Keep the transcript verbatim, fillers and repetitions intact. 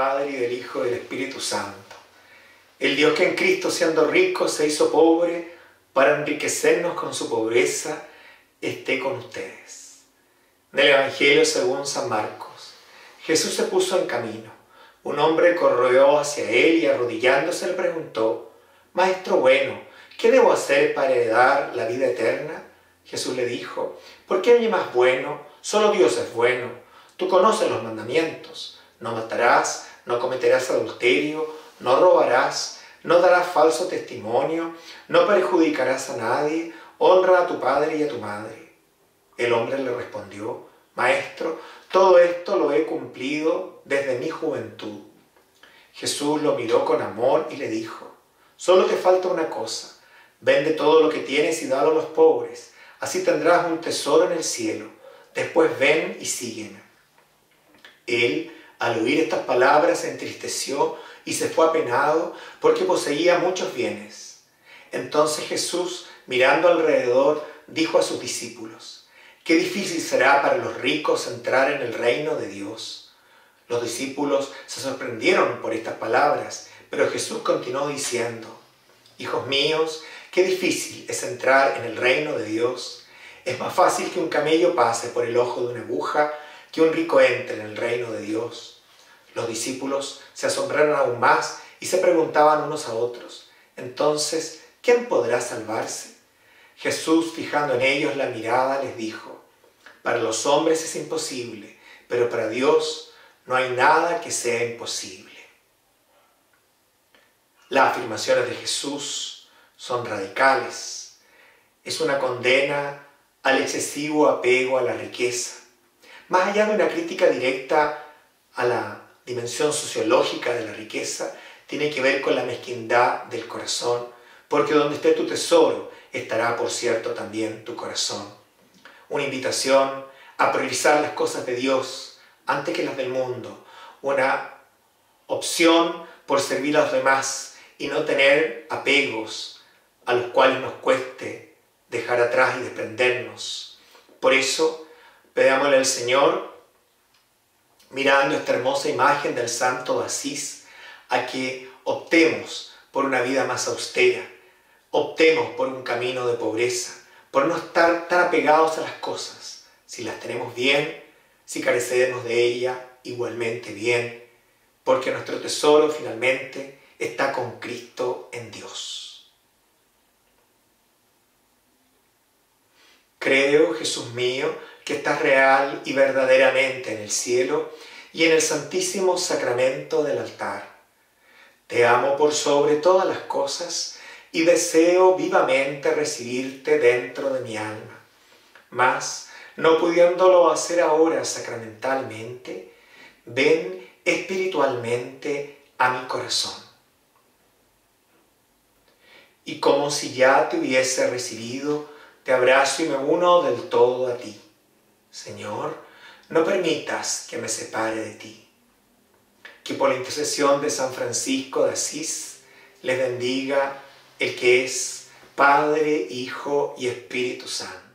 Padre, y del Hijo, y del Espíritu Santo. El Dios que en Cristo, siendo rico, se hizo pobre para enriquecernos con su pobreza, esté con ustedes. Del Evangelio según San Marcos. Jesús se puso en camino. Un hombre corrió hacia él y arrodillándose le preguntó: Maestro bueno, ¿qué debo hacer para heredar la vida eterna? Jesús le dijo: ¿por qué me llamas bueno? Solo Dios es bueno. Tú conoces los mandamientos: no matarás, no cometerás adulterio, no robarás, no darás falso testimonio, no perjudicarás a nadie, honra a tu padre y a tu madre. El hombre le respondió: Maestro, todo esto lo he cumplido desde mi juventud. Jesús lo miró con amor y le dijo: solo te falta una cosa. Vende todo lo que tienes y dalo a los pobres. Así tendrás un tesoro en el cielo. Después ven y sígueme. Él, al oír estas palabras, se entristeció y se fue apenado porque poseía muchos bienes. Entonces Jesús, mirando alrededor, dijo a sus discípulos: qué difícil será para los ricos entrar en el reino de Dios. Los discípulos se sorprendieron por estas palabras, pero Jesús continuó diciendo: hijos míos, qué difícil es entrar en el reino de Dios. Es más fácil que un camello pase por el ojo de una aguja que un rico entre en el reino de Dios. Los discípulos se asombraron aún más y se preguntaban unos a otros: entonces, ¿quién podrá salvarse? Jesús, fijando en ellos la mirada, les dijo: para los hombres es imposible, pero para Dios no hay nada que sea imposible. Las afirmaciones de Jesús son radicales. Es una condena al excesivo apego a la riqueza. Más allá de una crítica directa a la dimensión sociológica de la riqueza, tiene que ver con la mezquindad del corazón, porque donde esté tu tesoro, estará, por cierto, también tu corazón. Una invitación a priorizar las cosas de Dios antes que las del mundo. Una opción por servir a los demás y no tener apegos a los cuales nos cueste dejar atrás y desprendernos. Por eso, pedámosle al Señor, mirando esta hermosa imagen del Santo de Asís, a que optemos por una vida más austera, optemos por un camino de pobreza, por no estar tan apegados a las cosas. Si las tenemos bien, si carecemos de ellas, igualmente bien, porque nuestro tesoro finalmente está con Cristo en Dios. Creo, Jesús mío, que estás real y verdaderamente en el cielo y en el santísimo sacramento del altar. Te amo por sobre todas las cosas y deseo vivamente recibirte dentro de mi alma. Mas, no pudiéndolo hacer ahora sacramentalmente, ven espiritualmente a mi corazón. Y como si ya te hubiese recibido, te abrazo y me uno del todo a ti. Señor, no permitas que me separe de ti. Que por la intercesión de San Francisco de Asís les bendiga el que es Padre, Hijo y Espíritu Santo.